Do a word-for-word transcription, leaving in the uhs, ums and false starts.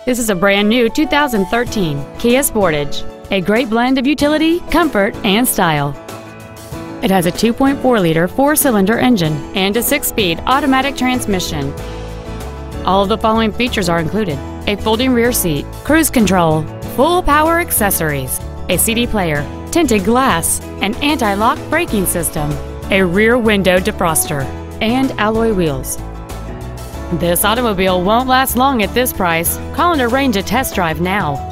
This is a brand new two thousand thirteen Kia Sportage, a great blend of utility, comfort, and style. It has a two point four liter four-cylinder engine and a six-speed automatic transmission. All of the following features are included: a folding rear seat, cruise control, full power accessories, a C D player, tinted glass, an anti-lock braking system, a rear window defroster, and alloy wheels. This automobile won't last long at this price. Call and arrange a test drive now.